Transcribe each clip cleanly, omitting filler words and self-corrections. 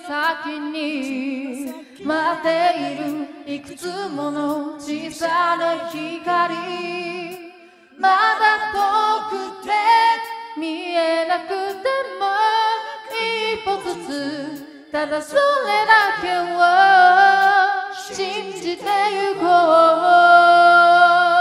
先に待っているいくつもの小さな光、まだ遠くて見えなくても一歩ずつただそれだけを信じてゆこう。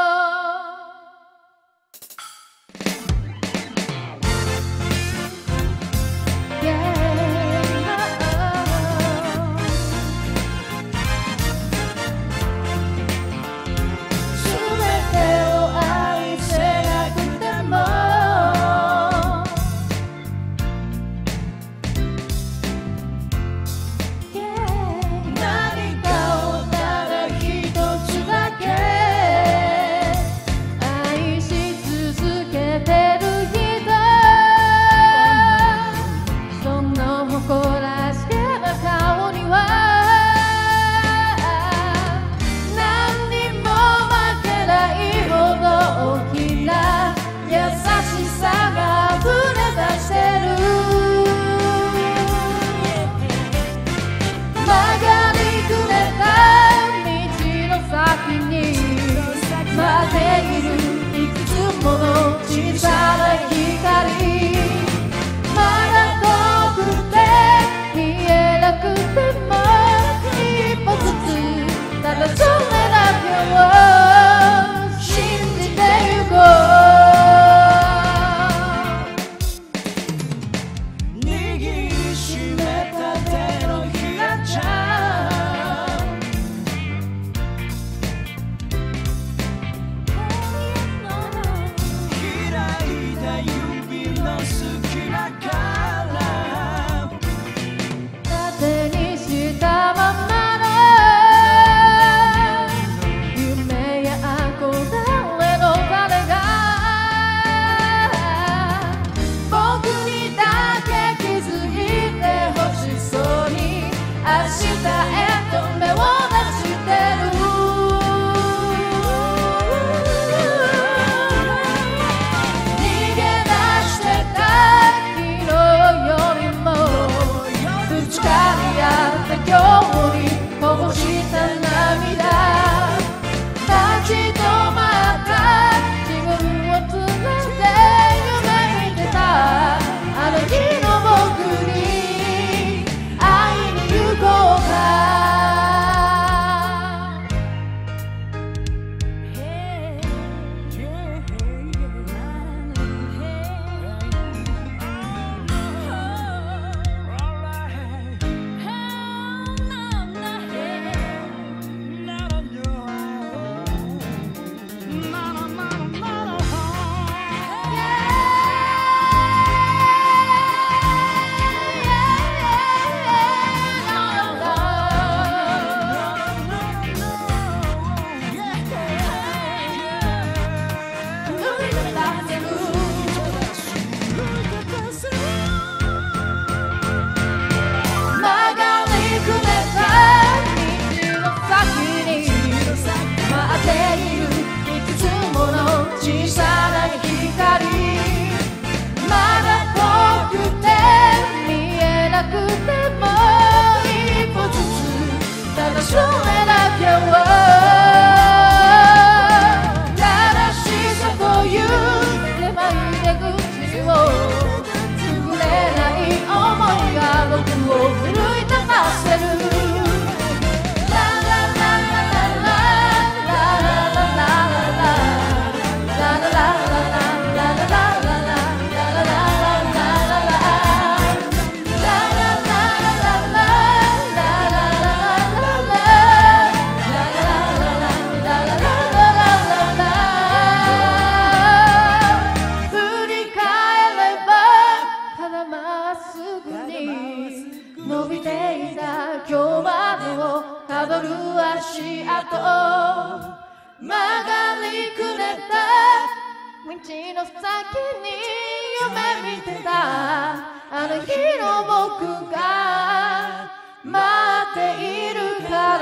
それだけを正しさという狭い出口を作れない想いが僕を奮い立たせる。伸びていた今日までをたどる足跡、曲がりくねった道の先に夢見てたあの日の僕が待っているから